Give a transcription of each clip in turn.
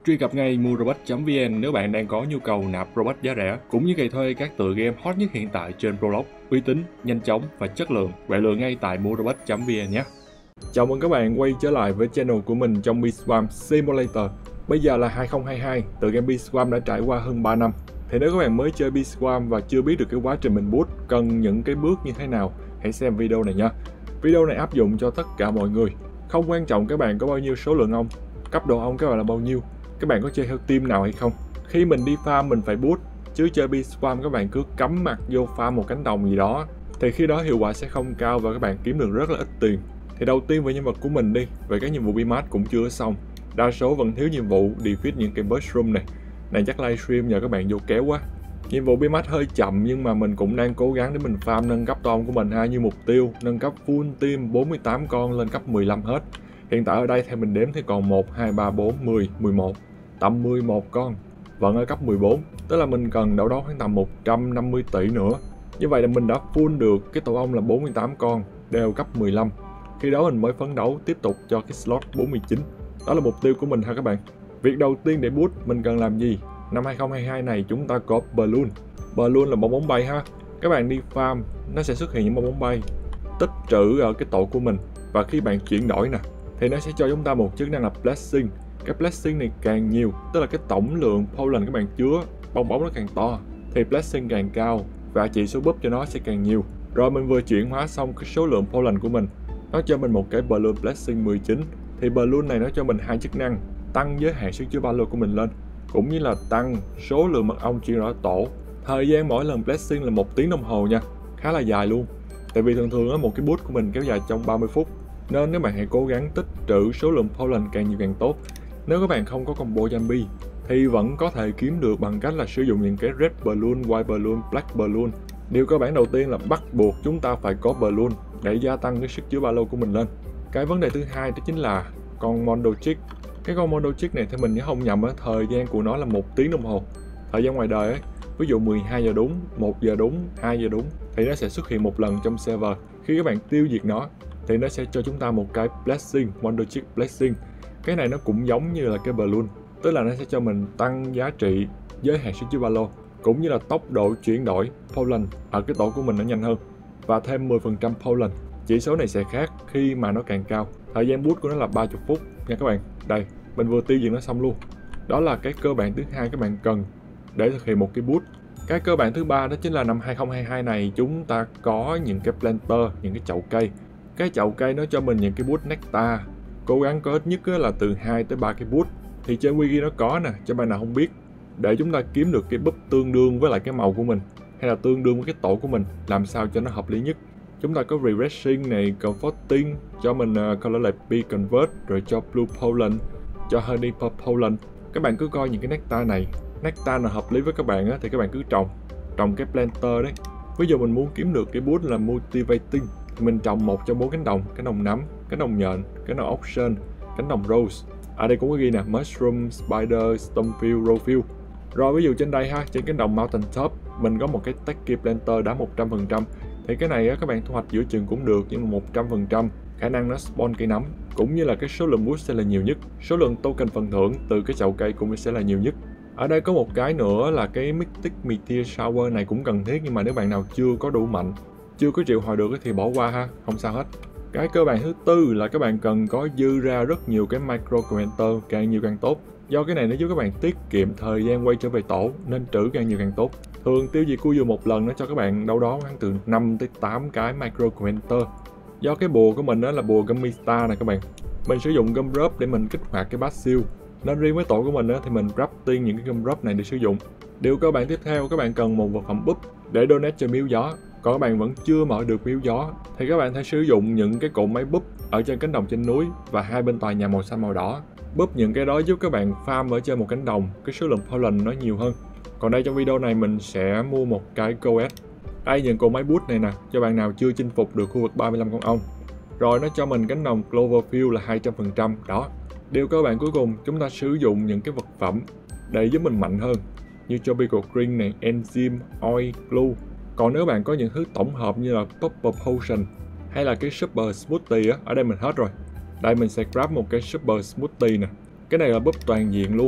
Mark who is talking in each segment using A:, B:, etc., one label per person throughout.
A: Truy cập ngay muarobot.vn nếu bạn đang có nhu cầu nạp robot giá rẻ, cũng như cày thuê các tựa game hot nhất hiện tại trên Roblox, uy tín, nhanh chóng và chất lượng. Bạn lựa ngay tại muarobot.vn nhé. Chào mừng các bạn quay trở lại với channel của mình trong Beeswax Simulator. Bây giờ là 2022, tựa game Beeswax đã trải qua hơn 3 năm. Thì nếu các bạn mới chơi Beeswax và chưa biết được cái quá trình mình boot cần những cái bước như thế nào, hãy xem video này nha. Video này áp dụng cho tất cả mọi người. Không quan trọng các bạn có bao nhiêu số lượng ong, cấp độ ong các bạn là bao nhiêu, các bạn có chơi theo team nào hay không. Khi mình đi farm mình phải boot, chứ chơi Beeswax các bạn cứ cắm mặt vô farm một cánh đồng gì đó thì khi đó hiệu quả sẽ không cao và các bạn kiếm được rất là ít tiền. Thì đầu tiên về nhân vật của mình đi, về các nhiệm vụ BMAT cũng chưa xong, đa số vẫn thiếu nhiệm vụ defeat những cái mushroom này chắc livestream nhờ các bạn vô kéo quá. Nhiệm vụ BMAT hơi chậm nhưng mà mình cũng đang cố gắng để mình farm nâng cấp tom của mình như mục tiêu, nâng cấp full team 48 con lên cấp 15 hết. Hiện tại ở đây theo mình đếm thì còn 1, 2, 3, 4, 10, 11, tầm 11 con, vẫn ở cấp 14, tức là mình cần đâu đó khoảng tầm 150 tỷ nữa. Như vậy là mình đã full được cái tổ ong là 48 con, đều cấp 15. Khi đó mình mới phấn đấu tiếp tục cho cái slot 49. Đó là mục tiêu của mình ha các bạn. Việc đầu tiên để boost mình cần làm gì? Năm 2022 này chúng ta có Balloon. Balloon là bong bóng bay ha. Các bạn đi farm, nó sẽ xuất hiện những bong bóng bay tích trữ ở cái tổ của mình. Và khi bạn chuyển đổi nè, thì nó sẽ cho chúng ta một chức năng là Blessing. Cái Blessing này càng nhiều, tức là cái tổng lượng pollen các bạn chứa bong bóng nó càng to, thì Blessing càng cao và chỉ số búp cho nó sẽ càng nhiều. Rồi mình vừa chuyển hóa xong cái số lượng pollen của mình, nó cho mình một cái Balloon Blessing 19. Thì Balloon này nó cho mình hai chức năng: tăng giới hạn sức chứa ba lô của mình lên, cũng như là tăng số lượng mật ong chuyển đổi tổ. Thời gian mỗi lần Blessing là 1 tiếng đồng hồ nha, khá là dài luôn. Tại vì thường một cái boost của mình kéo dài trong 30 phút. Nên các bạn hãy cố gắng tích trữ số lượng pollen càng nhiều càng tốt. Nếu các bạn không có combo zombie thì vẫn có thể kiếm được bằng cách là sử dụng những cái red balloon, white balloon, black balloon. Điều cơ bản đầu tiên là bắt buộc chúng ta phải có balloon để gia tăng cái sức chứa ba lô của mình lên. Cái vấn đề thứ hai đó chính là con Mondo Chick. Cái con Mondo Chick này thì mình nhớ không nhầm thời gian của nó là 1 tiếng đồng hồ. Thời gian ngoài đời ví dụ 12 giờ đúng, 1 giờ đúng, 2 giờ đúng thì nó sẽ xuất hiện một lần trong server. Khi các bạn tiêu diệt nó thì nó sẽ cho chúng ta một cái Blessing, Mondo Chick Blessing. Cái này nó cũng giống như là cái Balloon, tức là nó sẽ cho mình tăng giá trị giới hạn sức chứa ba lô, cũng như là tốc độ chuyển đổi pollen ở cái tổ của mình nó nhanh hơn, và thêm 10% pollen. Chỉ số này sẽ khác khi mà nó càng cao. Thời gian boot của nó là 30 phút nha các bạn. Đây, mình vừa tiêu diệt nó xong luôn. Đó là cái cơ bản thứ hai các bạn cần để thực hiện một cái boot. Cái cơ bản thứ ba đó chính là năm 2022 này chúng ta có những cái planter, những cái chậu cây. Cái chậu cây nó cho mình những cái boost nectar. Cố gắng có ít nhất là từ 2 tới 3 cái boost. Thì trên wiki nó có nè, cho bạn nào không biết, để chúng ta kiếm được cái búp tương đương với lại cái màu của mình, hay là tương đương với cái tổ của mình, làm sao cho nó hợp lý nhất. Chúng ta có refreshing này, comforting, cho mình color light bee convert, rồi cho blue pollen, cho honey purple pollen. Các bạn cứ coi những cái nectar này, nectar nào hợp lý với các bạn thì các bạn cứ trồng cái planter đấy. Ví dụ mình muốn kiếm được cái boost là motivating thì mình trồng 1 trong 4 cánh đồng nấm, cánh đồng nhện, cánh đồng auction, cánh đồng rose. Ở đây cũng có ghi nè, mushroom, spider, stonefield, rowfield. Rồi ví dụ trên đây trên cánh đồng mountain top mình có một cái techie planter đá 100%. Thì cái này các bạn thu hoạch giữa chừng cũng được, nhưng mà 100% khả năng nó spawn cây nấm, cũng như là cái số lượng boost sẽ là nhiều nhất. Số lượng token phần thưởng từ cái chậu cây cũng sẽ là nhiều nhất. Ở đây có một cái nữa là cái Mythic Meteor Shower này cũng cần thiết, nhưng mà nếu bạn nào chưa có đủ mạnh, chưa có triệu hồi được thì bỏ qua không sao hết. Cái cơ bản thứ tư là các bạn cần có dư ra rất nhiều cái micro commenter, càng nhiều càng tốt. Do cái này nó giúp các bạn tiết kiệm thời gian quay trở về tổ, nên trữ càng nhiều càng tốt. Thường tiêu diệt Kuzu một lần nó cho các bạn đâu đó khoảng từ 5 tới 8 cái micro commenter. Do cái bùa của mình đó là bùa Gummy Star này các bạn. Mình sử dụng gum drop để mình kích hoạt cái passive. Nên riêng với tổ của mình thì mình crafting những cái gum drop này để sử dụng. Điều cơ bản tiếp theo, các bạn cần một vật phẩm búp để donate cho miếu gió. Còn các bạn vẫn chưa mở được miếu gió thì các bạn hãy sử dụng những cái cỗ máy búp ở trên cánh đồng trên núi và hai bên tòa nhà màu xanh màu đỏ. Búp những cái đó giúp các bạn farm ở trên một cánh đồng, cái số lượng pollen nó nhiều hơn. Còn đây trong video này mình sẽ mua một cái Coed. Đây những cỗ máy bút này nè, cho bạn nào chưa chinh phục được khu vực 35 con ong. Rồi nó cho mình cánh đồng Cloverfield là 200% đó. Điều cơ bản cuối cùng, chúng ta sử dụng những cái vật phẩm để giúp mình mạnh hơn, như Tropical Drink này, Enzyme, Oil, Glue. Còn nếu bạn có những thứ tổng hợp như là Purple Potion hay là cái Super Smoothie ở đây mình hết rồi. Đây mình sẽ grab một cái Super Smoothie nè. Cái này là búp toàn diện luôn.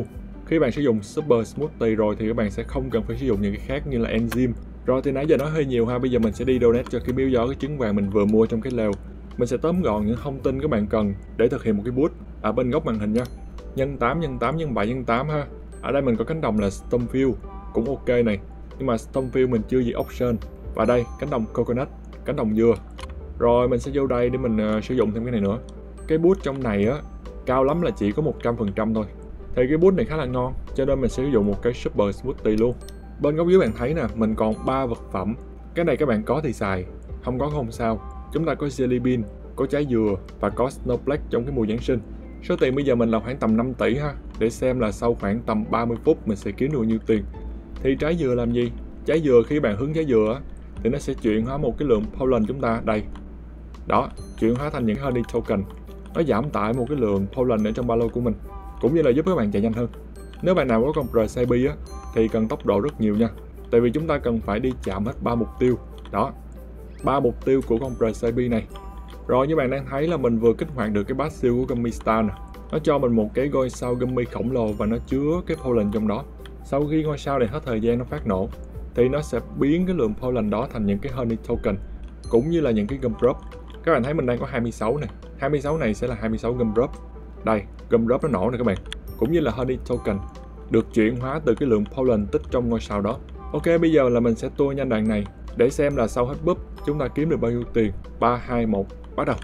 A: Khi bạn sử dụng Super Smoothie rồi thì các bạn sẽ không cần phải sử dụng những cái khác như là enzyme. Rồi thì nãy giờ nói hơi nhiều ha, bây giờ mình sẽ đi donate cho cái miếu gió cái trứng vàng mình vừa mua trong cái lều. Mình sẽ tóm gọn những thông tin các bạn cần để thực hiện một cái boost ở bên góc màn hình nha. Nhân 8 nhân 8 nhân 7 nhân 8 ha. Ở đây mình có cánh đồng là Stonefield, cũng ok này. Nhưng mà Stonefield mình chưa gì option. Và đây, cánh đồng coconut, cánh đồng dừa. Rồi mình sẽ vô đây để mình sử dụng thêm cái này nữa. Cái boost trong này á, cao lắm là chỉ có 100% thôi. Thì cái boost này khá là ngon, cho nên mình sẽ sử dụng một cái Super Smoothie luôn. Bên góc dưới bạn thấy nè, mình còn 3 vật phẩm. Cái này các bạn có thì xài, không có không sao. Chúng ta có jelly bean, có trái dừa và có snowflake trong cái mùa Giáng sinh. Số tiền bây giờ mình là khoảng tầm 5 tỷ ha, để xem là sau khoảng tầm 30 phút mình sẽ kiếm được bao nhiêu tiền. Thì trái dừa làm gì? Trái dừa khi bạn hứng trái dừa thì nó sẽ chuyển hóa một cái lượng pollen chúng ta đây. Đó, chuyển hóa thành những honey token. Nó giảm tải một cái lượng pollen ở trong ba lô của mình, cũng như là giúp các bạn chạy nhanh hơn. Nếu bạn nào có con Recipe á thì cần tốc độ rất nhiều nha. Tại vì chúng ta cần phải đi chạm hết 3 mục tiêu. Đó, 3 mục tiêu của con Recipe này. Rồi như bạn đang thấy là mình vừa kích hoạt được cái bát siêu của Gummy Star nè. Nó cho mình một cái ngôi sao Gummy khổng lồ và nó chứa cái pollen trong đó. Sau khi ngôi sao này hết thời gian nó phát nổ thì nó sẽ biến cái lượng pollen đó thành những cái honey token, cũng như là những cái gumdrop. Các bạn thấy mình đang có 26 này. 26 này sẽ là 26 gumdrop. Đây, gumdrop nó nổ nè các bạn. Cũng như là honey token được chuyển hóa từ cái lượng pollen tích trong ngôi sao đó. Ok, bây giờ là mình sẽ tua nhanh đoạn này để xem là sau hết búp chúng ta kiếm được bao nhiêu tiền. 3, 2, 1, bắt đầu.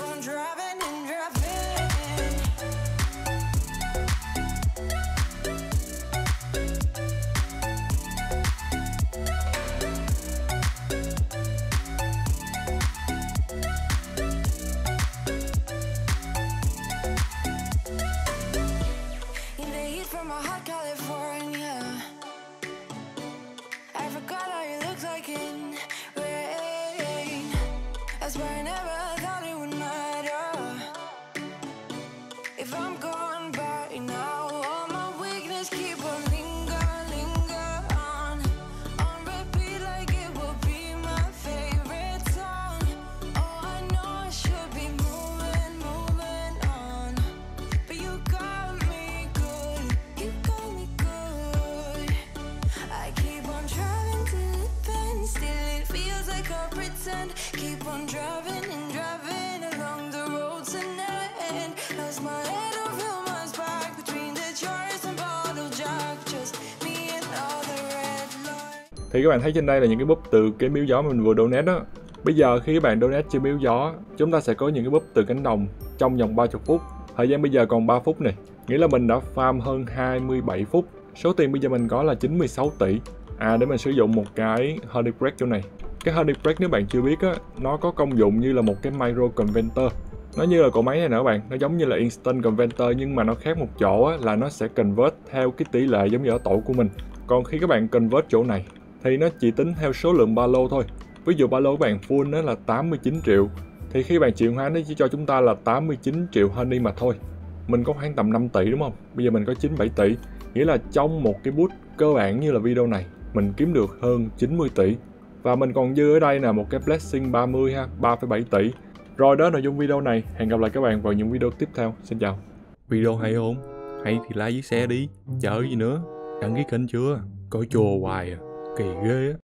B: Keep on driving and driving along the roads and never end. Lost my head over my back between the jars and bottle jack. Just me and all the red lights.
A: Thì các bạn thấy trên đây là những cái búp từ cái miếu gió mà mình vừa donate đó. Bây giờ khi các bạn donate trên miếu gió, chúng ta sẽ có những cái búp từ cánh đồng trong vòng 30 phút. Thời gian bây giờ còn 3 phút này, nghĩa là mình đã farm hơn 27 phút. Số tiền bây giờ mình có là 96 tỷ. Để mình sử dụng một cái Honey Break chỗ này. Cái Honey Break nếu bạn chưa biết á, nó có công dụng như là một cái Micro Converter. Nó như là cỗ máy này nè các bạn, nó giống như là Instant Converter nhưng mà nó khác một chỗ á, là nó sẽ convert theo cái tỷ lệ giống như ở tổ của mình. Còn khi các bạn convert chỗ này thì nó chỉ tính theo số lượng ba lô thôi. Ví dụ ba lô của bạn full nó là 89 triệu thì khi bạn chuyển hóa nó chỉ cho chúng ta là 89 triệu honey mà thôi. Mình có khoảng tầm 5 tỷ đúng không? Bây giờ mình có 97 tỷ. Nghĩa là trong một cái boost cơ bản như là video này mình kiếm được hơn 90 tỷ. Và mình còn dư ở đây là một cái Blessing 30 ha, 3,7 tỷ. Rồi đó nội dung video này, hẹn gặp lại các bạn vào những video tiếp theo. Xin chào. Video hay không? Hay thì like với share đi, chờ gì nữa. Đăng ký kênh chưa? Coi chùa hoài à, kỳ ghê á.